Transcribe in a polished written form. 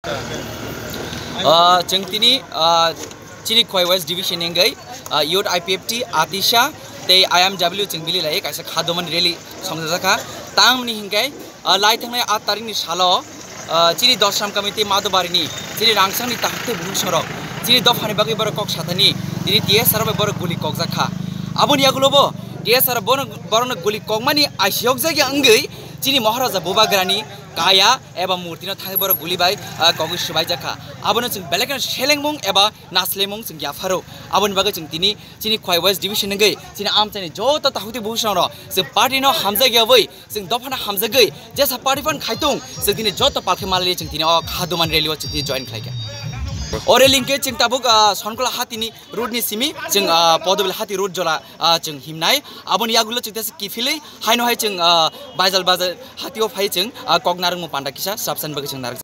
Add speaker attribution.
Speaker 1: जों दिनै चिनि खय वेस्ट डिविजन एंगै यूथ IPFT आतिशा ते IMW जों बिलि लायो कायसा खादोमन रैली संजाखा तांमनि हिंगाय लाइ थांनाय 8 तारिखनि सालाव चिनि दशराम कमिटि मादोबारिनि चिनि रांसांनि ताहते बुसरक चिनि दफानि बागै बर कक साथानि दिनै TSR बर गुलि कक जाखा आबुनि यागुलोबो TSR बरन गुलि ककमानि आइसियक जायगा अंगै चिनि महाराजा बुबाग्रानि काया एबा मूर्तिनो थाङै बर गुलिबाय कगै सुबाय जाखा आबनो जों बेलेगन सेलेंमुं एबा नासलेमुं जों याफारो आबन बागै जों दिनै चिनि खय वेस्ट डिविजन नगै चिनि आमचानि जत ताहुति बुसर जों पार्टिनो हामजा गयाबै जों दफाना हामजागै जेसा पार्टी फन खाइतुं जों दिनै जत पालखे मालि जों दिनै खादुमान रेलियो जों दिनै जइन खालायगा ओरे लिंके जों ताबुक सनकला हातिनि रोडनि सिमि जों पदबेल हाति रोड जला जों हिमनाय आबन यागुलो जों तेस किफिलै हायनो हाय जों बाजाल हातियाव फाय जों कगनारमु पान्डा किसा साबसान बागै जों नार